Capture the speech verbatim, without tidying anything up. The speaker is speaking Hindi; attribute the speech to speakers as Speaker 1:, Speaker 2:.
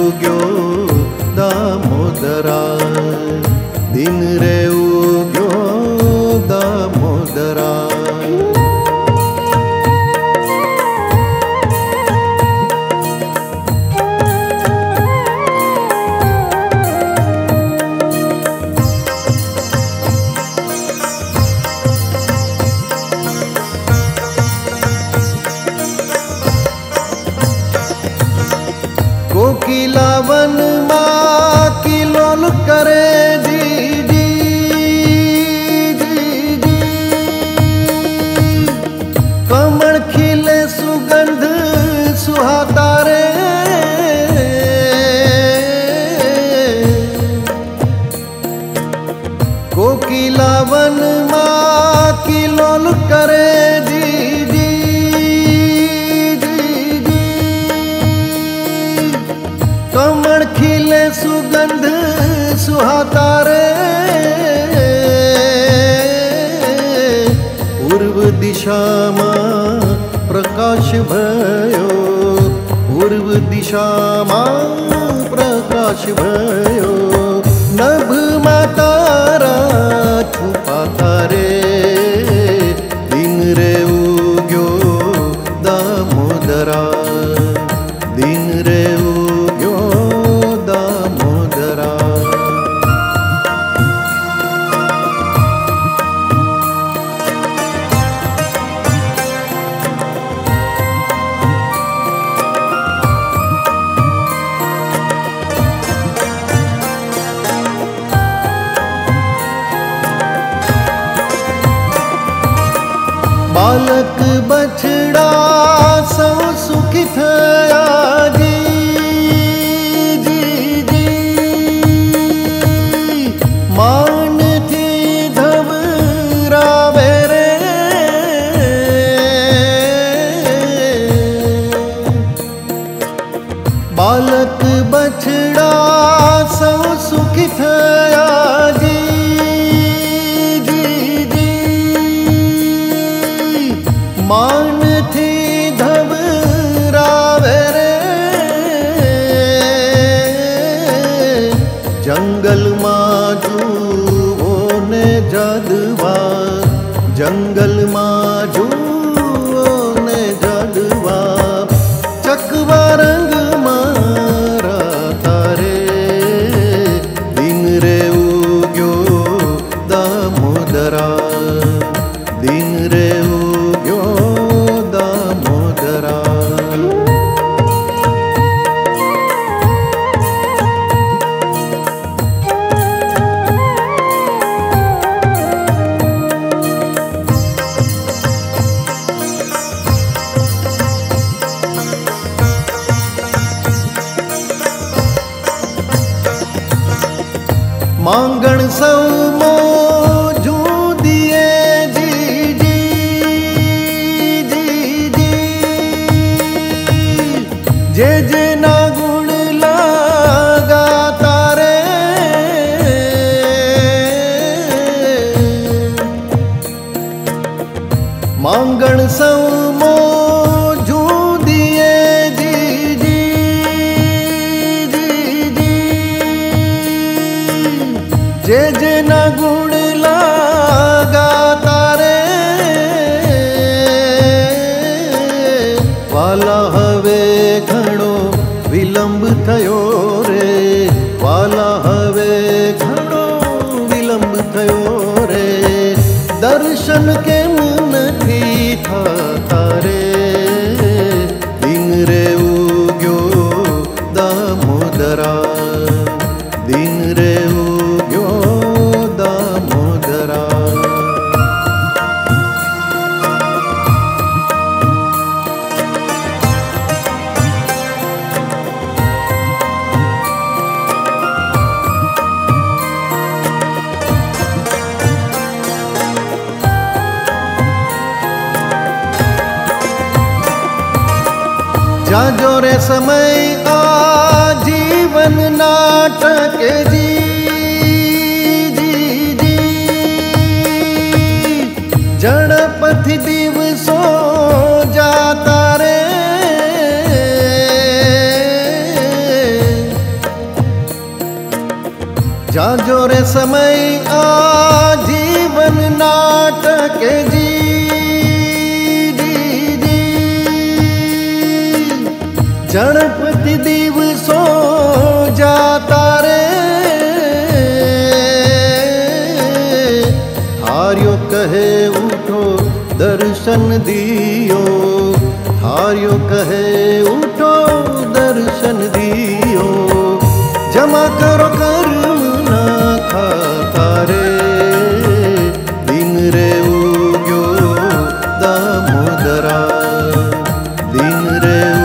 Speaker 1: उग्यो दामोदरा, दिन रे उग्यो दामोदरा। कोकिला वन माँ किलोल करे जी जी जी जी, कमल खिले सुगंध सुहाता रे, कोकिला वन माँ किलोल करे जी जी जी जी, कमल खिले सुगंध सुहाता रे, पूर्व दिशा में प्रकाश भयो, पूर्व दिशा में प्रकाश भयो, नभ में तारा छुपाता रे, दिन रे उग्यो दामोदरा, दिन रे उग्यो दामोदरा। बालक बछड़ा सौ सुखी थया जी जी जी, मान थी धवरावे रे, बालक बछड़ा सौ सुखी थया जी जी जी, मान थी धवरावे रे, जंगल मां जुओ ने जादवा, जंगल मां जुओ ने जादवा, चकवा रंग मारा तारे, दिन रे उग्यो दामोदरा, दिन रे उग्यो दामोदरा। मांगण सौ मोजू दिए जी जी जी जी, जे जे ना गुण लगा तारे, मांगण सौ मोजू दिए जी जी जी जी, जे जे ना गुण लगा तारे, वाला हवे घणो विलंब थयो रे, वाला हवे घणो विलंब थयो रे, दर्शन केम नथी थाता रे, दिन रे उग्यो दामोदरा, दिन रे उग्यो दामोदरा। जाजो रे समय आ जीवन नाटक जी जी जी, जड़पथ दिवसो जाता रे, जाजो रे समय आ जीवन नाटक जी जी जी गणपति दिवसो जाता रे थार्यो कहे उठो दर्शन दियो थार्यो कहे उठो दर्शन दियो जमा करो कर्म ना खाता रे दिन रे उग्यो दामोदरा दिन रे